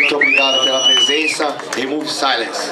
Muito obrigado pela presença. Remove Silence.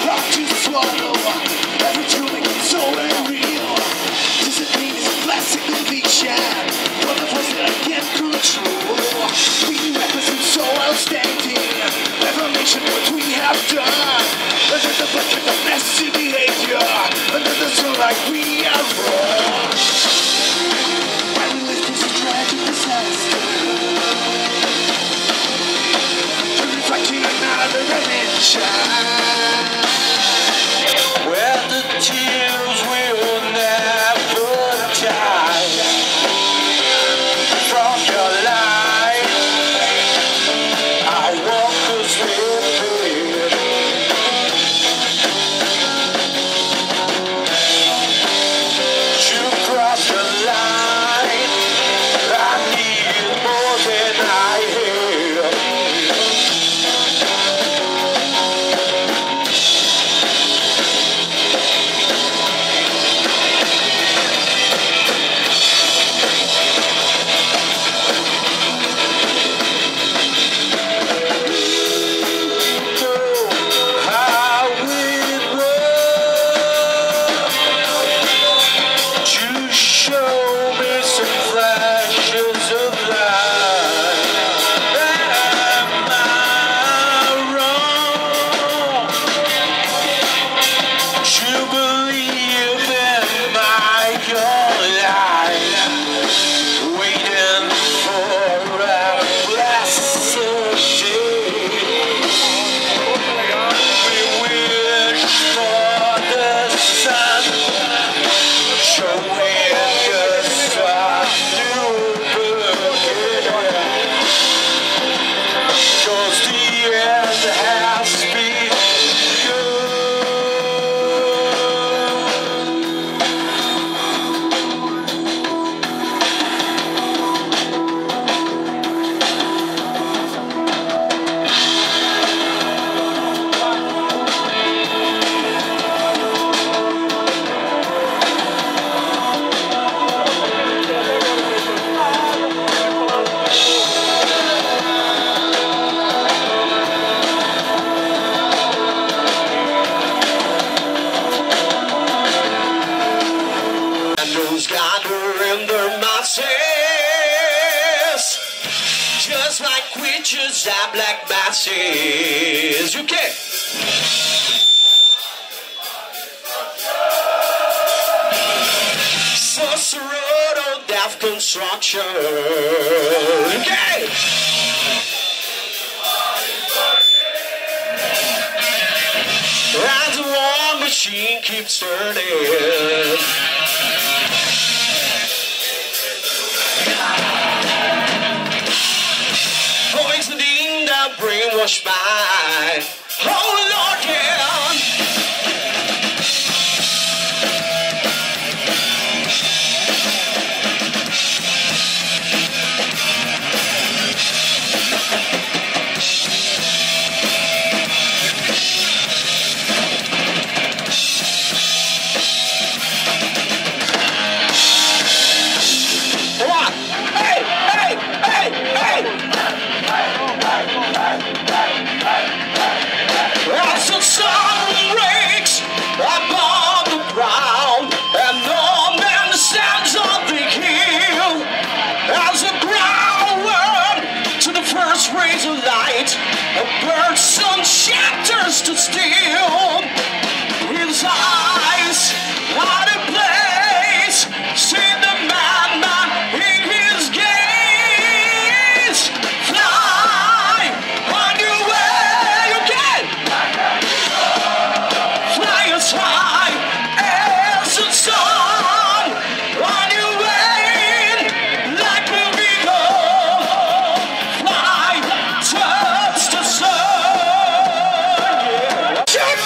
Where the tears will never die from your life. I walk this way. You cross the line. I need more than I have. Gather in their masses, just like witches and black masses. You can. Sorcerer, death construction. Okay. And the war machine keeps turning. Poisoning the brainwashed mind. Oh Lord, yeah. Rays of light, a bird's sun shatters to steel. His eyes are a place, see the madman in his gaze. Fly on your way, you can fly as high as the sun. On your way, like an eagle. Fly, touch the sun. Yeah.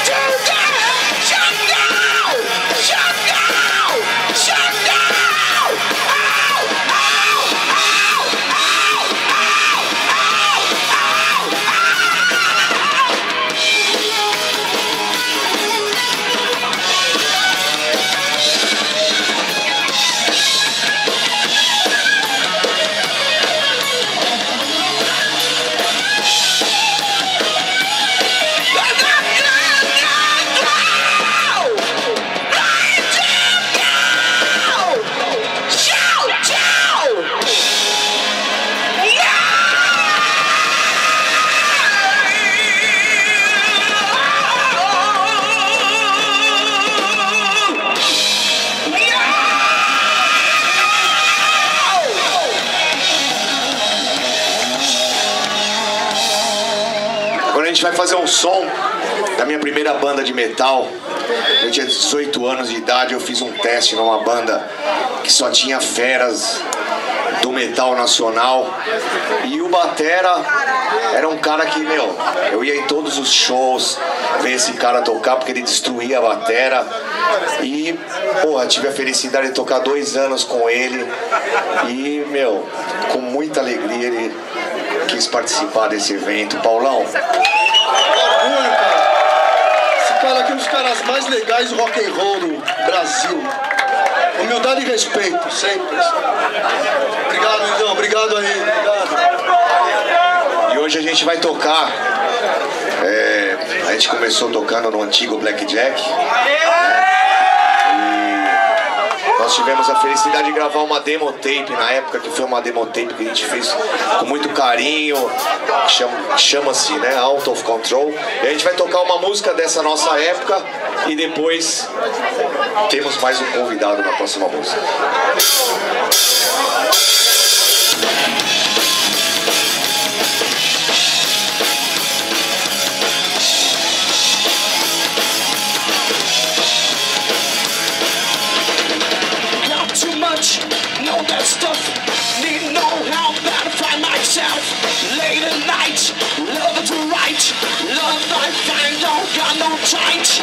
a gente vai fazer um som da minha primeira banda de metal. Eu tinha 18 anos de idade, eu fiz um teste numa banda que só tinha feras do metal nacional. E o batera era um cara que, meu, eu ia em todos os shows ver esse cara tocar, porque ele destruía a batera. E, porra, tive a felicidade de tocar 2 anos com ele. E, meu, com muita alegria ele quis participar desse evento. Paulão. Orgulho, cara. Esse cara aqui é um dos caras mais legais do rock and roll do Brasil. Humildade e respeito, sempre. Obrigado, Lindão. Obrigado aí. Obrigado. E hoje a gente vai tocar. A gente começou tocando no antigo Blackjack. Nós tivemos a felicidade de gravar uma demo tape na época, que foi uma demo tape que a gente fez com muito carinho, chama-se, né, Out of Control. E a gente vai tocar uma música dessa nossa época e depois temos mais um convidado na próxima música. Know that stuff, need to know how bad to find myself. Late at night, love to write, love I find, don't got no tight.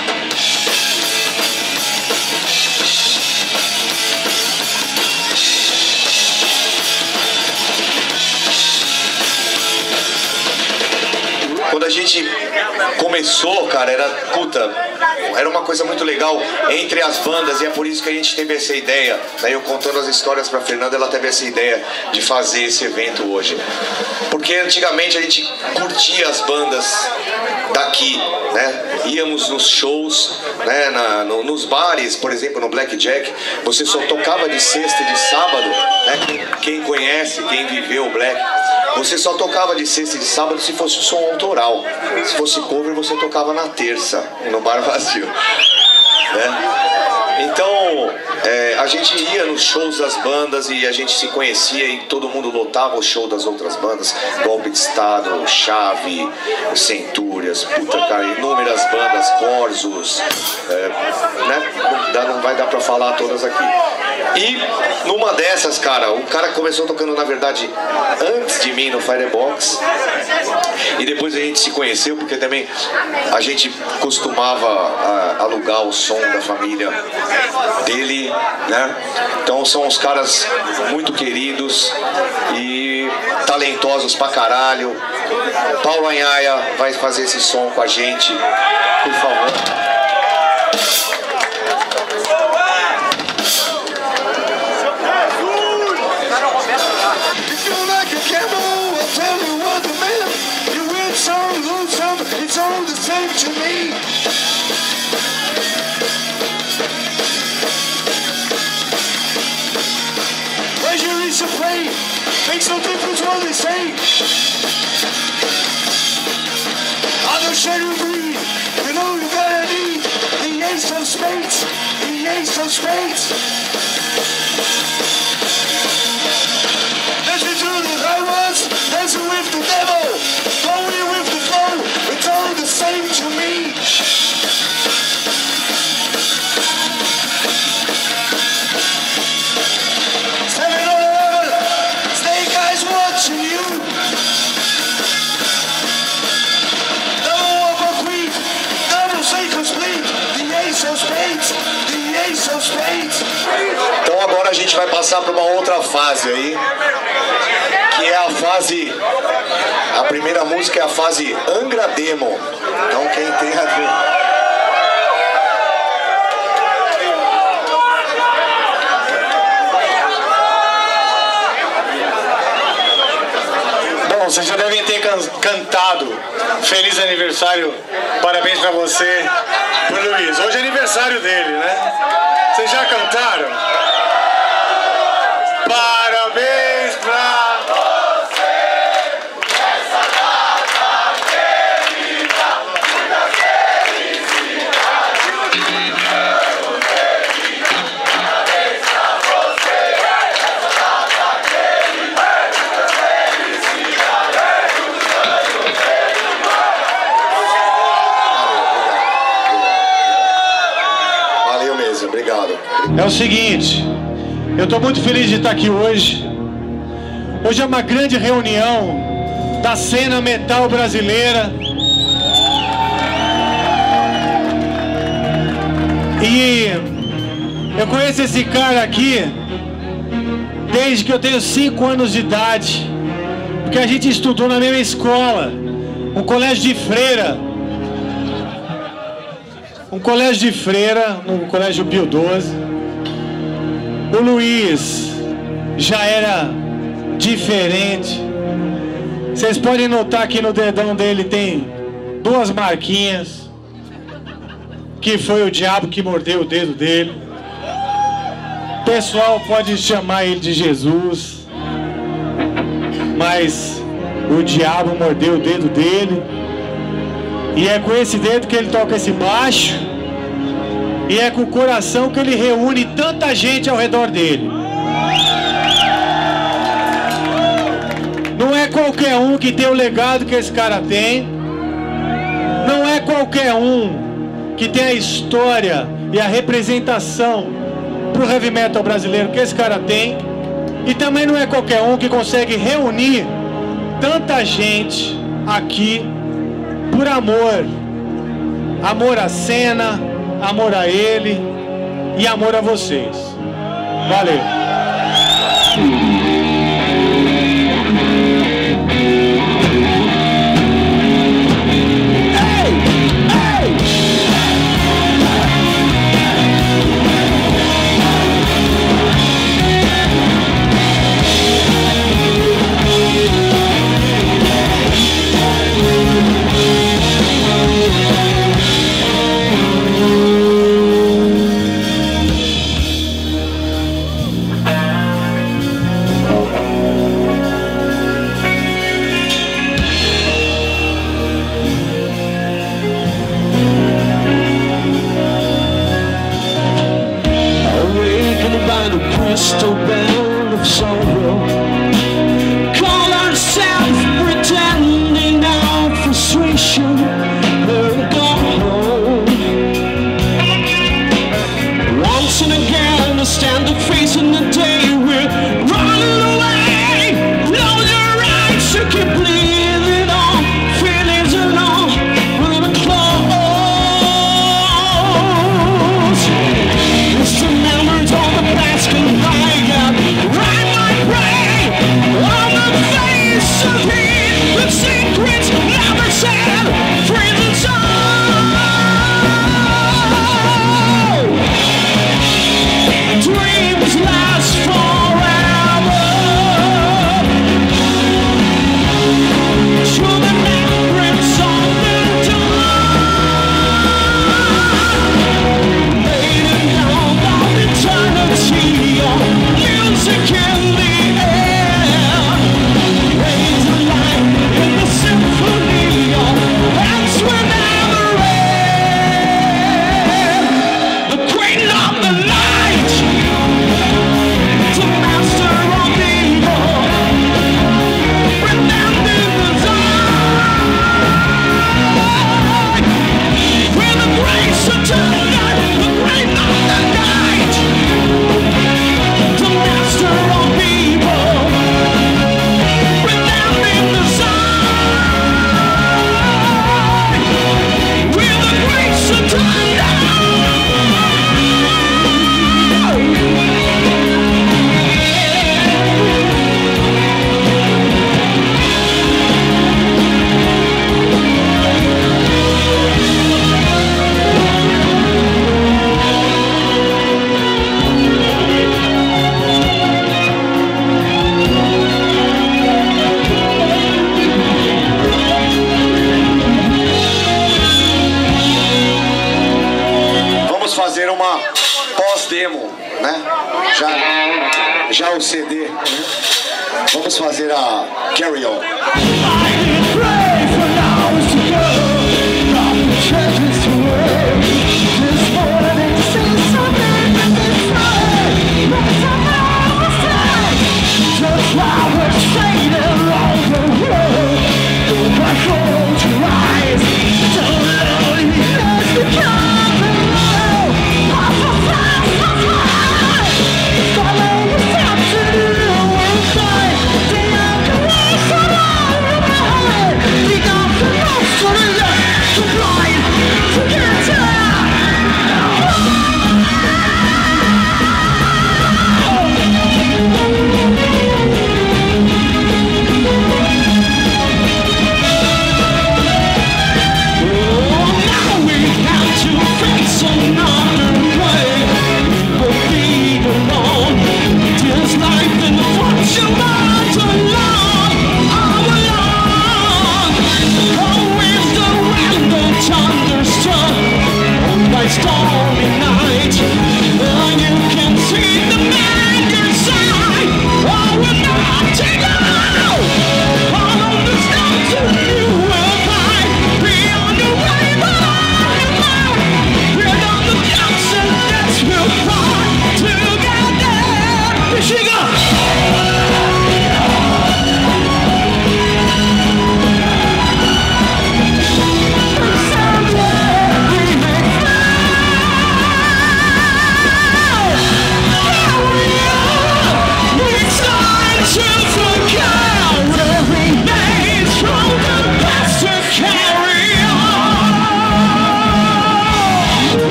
Quando a gente começou, cara, era uma coisa muito legal entre as bandas, e é por isso que a gente teve essa ideia, né? Eu contando as histórias pra Fernanda, ela teve essa ideia de fazer esse evento hoje. Porque antigamente a gente curtia as bandas daqui, né? Íamos nos shows, né? Nos bares, por exemplo, no Blackjack, você só tocava de sexta e de sábado, né? Quem conhece, quem viveu o Black, você só tocava de sexta e de sábado se fosse som autoral. Se fosse cover, você tocava na terça, no bar vazio, né? Então, a gente ia nos shows das bandas e a gente se conhecia e todo mundo lotava o show das outras bandas. Golpe de Estado, Chave, Centúrias, puta, cara, inúmeras bandas, Corsos, né? Não vai dar pra falar todas aqui. E numa dessas, cara, o cara começou tocando, na verdade, antes de mim no Firebox. E depois a gente se conheceu, porque também a gente costumava alugar o som da família dele, né? Então são uns caras muito queridos e talentosos pra caralho. Paulo Anhaia vai fazer esse som com a gente, por favor. It's all the same to me. Pleasure is a play, makes no difference what they say. Other shade of breed, you know you gotta need the ace of spades, the ace of spades. Listen to the high ones, dancing with the devil, going with the flow. It's all the same to me. Snake eyes watching you. Double upper queen, double sacred split. The ace of spades, the ace of spades. Então agora a gente vai passar para uma outra fase aí, que é a fase... A primeira música é a fase Angra Demo. Então quem tem a ver... Bom, vocês já devem ter cantado Feliz Aniversário, parabéns pra você, pro Luiz. Hoje é aniversário dele, né? Vocês já cantaram? Parabéns pra você nessa data querida, muita felicidade. Parabéns pra você nessa data querida, muita felicidade. É o seguinte, eu estou muito feliz de estar aqui hoje. Hoje é uma grande reunião da cena metal brasileira. E eu conheço esse cara aqui desde que eu tenho 5 anos de idade, porque a gente estudou na mesma escola, um colégio de freira. Um colégio de freira, no colégio Pio XII. O Luiz já era diferente. Vocês podem notar que no dedão dele tem 2 marquinhas, que foi o diabo que mordeu o dedo dele. O pessoal pode chamar ele de Jesus, mas o diabo mordeu o dedo dele. E é com esse dedo que ele toca esse baixo. E é com o coração que ele reúne tanta gente ao redor dele. Não é qualquer um que tem o legado que esse cara tem. Não é qualquer um que tem a história e a representação pro heavy metal brasileiro que esse cara tem. E também não é qualquer um que consegue reunir tanta gente aqui por amor. Amor à cena, amor a ele e amor a vocês. Valeu. Crystal bell of sorrow, call ourselves pretending our frustration will go home. Once and again, I stand up facing the day we're running away. Know your rights, you keep bleeding on, feelings alone, we're gonna close. It's the memories of the past can right my brain on the face of heat, the secrets never said, free the soul. Dreams last forever. Through the memories of the dawn, laying down on eternity. Music in the air, raise a light in the symphony of hands will never end. The queen of the night, the master of evil, remember the time. With the grace of tonight, the queen of the night. Master of evil, with them in the side, with the grace of thunder. Fazer uma pós-demo, né? Já o CD. Vamos fazer a Carry On. Come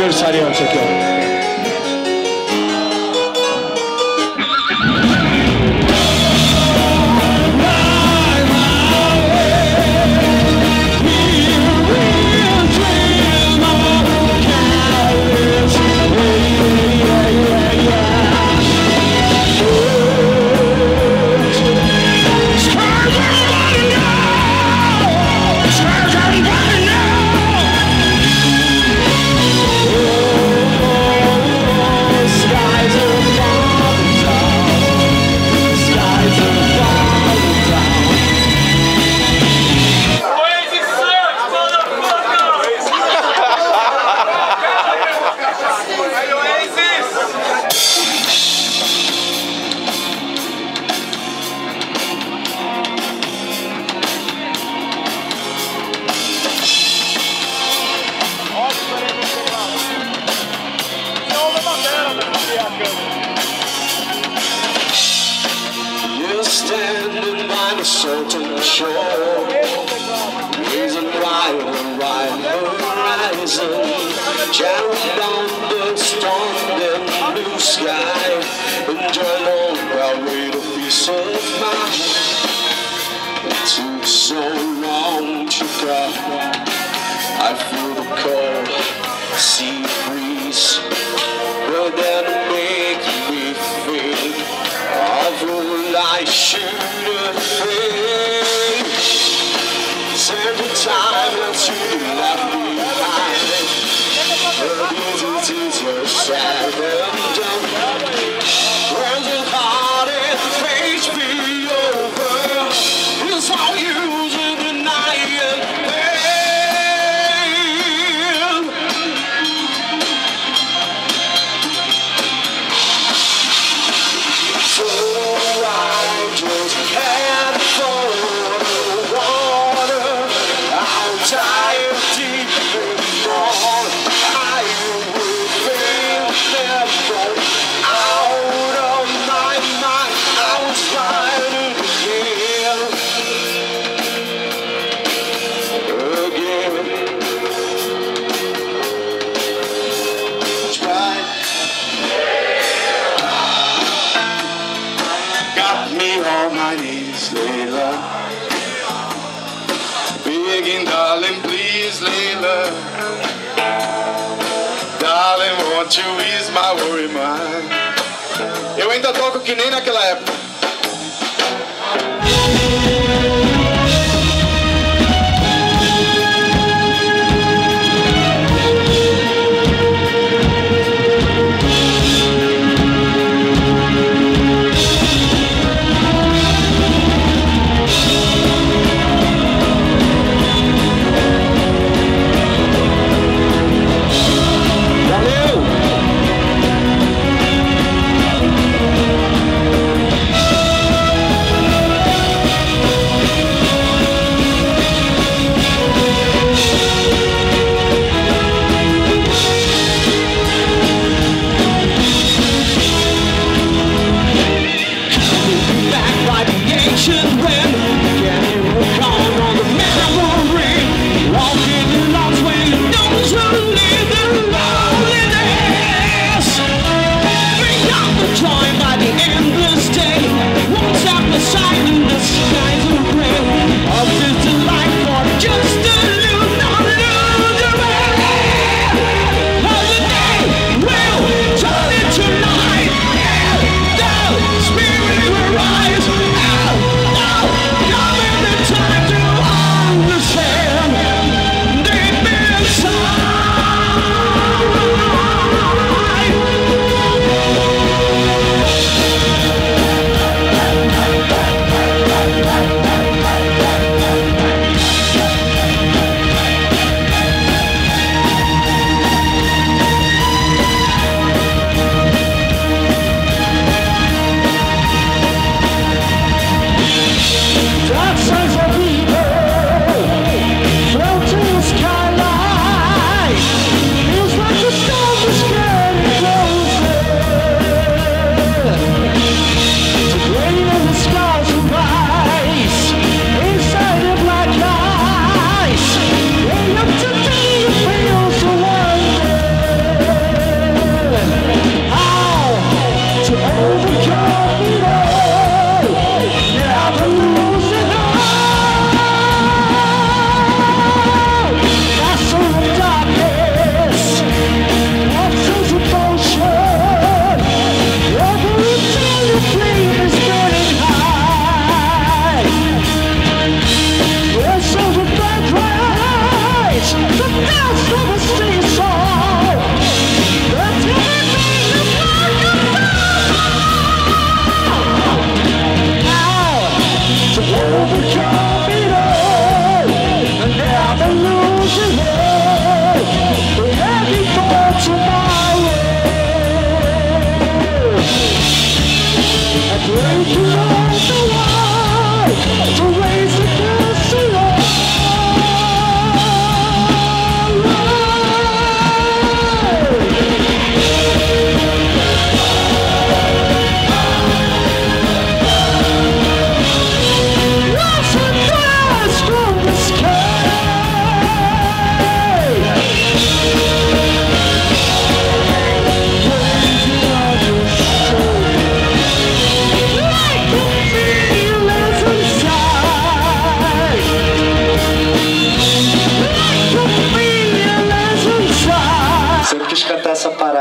aniversariante aqui, ó. You're standing by a certain shore, gazing wide and horizon, shadowed down the storm and blue sky, enjoying all while wait a piece of mind. It took so long to come. I feel the cold sea breeze, but then make me feel of all I should have been. Every time that you left behind, but it is sad and done. When the hearted page be over, it's all you to deny it. Begging, darling, please, Layla. Darling, won't you ease my worry mind? Eu ainda toco que nem naquela época.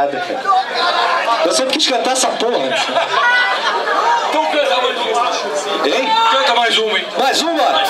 foda, cara. Eu sempre quis cantar essa porra. Então canta mais uma. Hein? Canta mais uma, hein? Mais uma?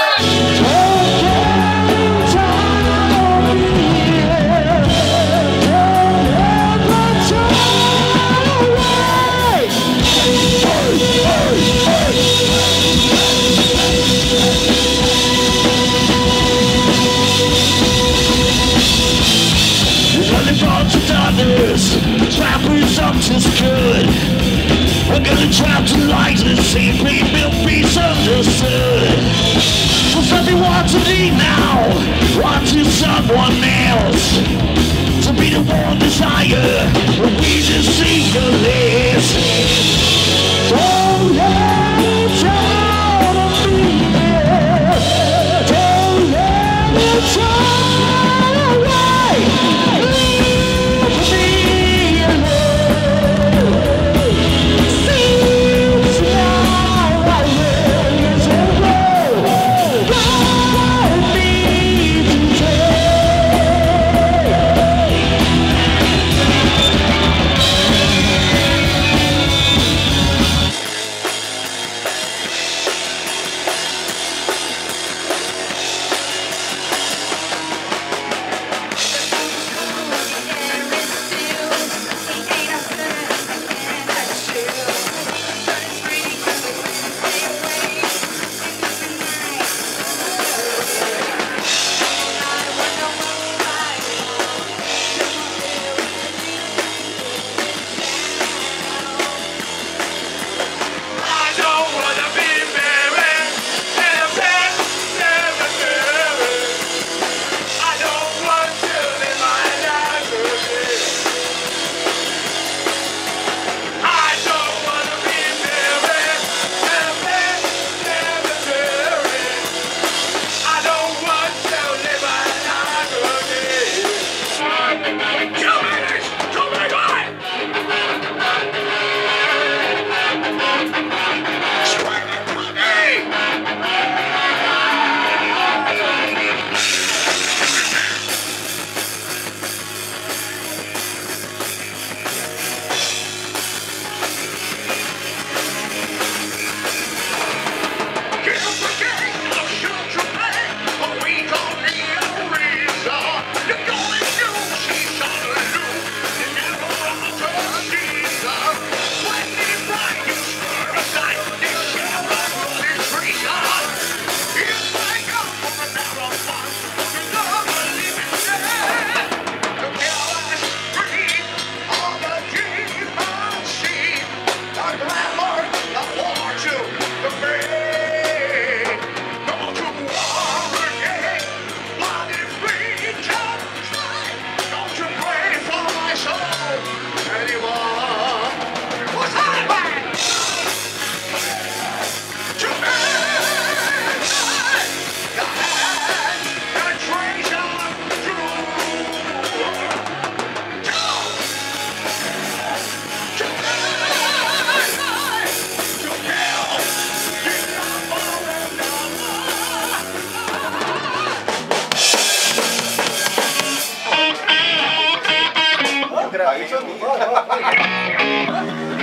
Something's good. We're gonna try to light and see people be misunderstood. Cause everyone today now wanting someone else to be the one desire. We just see the list. Don't let it try to be there. Don't let it try away. Leave me alone. Seems now I will go. Guide me Aí,